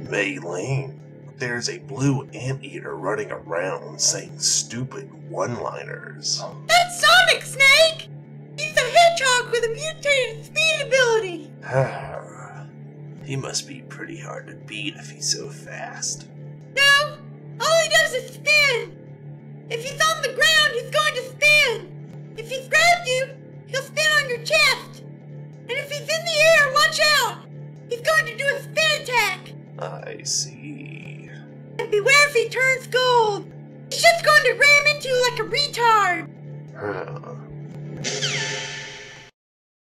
Mei Ling, there's a blue anteater running around saying stupid one-liners. That's Sonic, Snake! He's a hedgehog with a mutated speed ability! He must be pretty hard to beat if he's so fast. No! All he does is spin! If he's on the ground, he's going to spin! If he's grabbed you, he'll spin on your chest! And if he's in the air, watch out! He's going to do a spin attack! I see. And beware if he turns gold! He's just going to ram into you like a retard!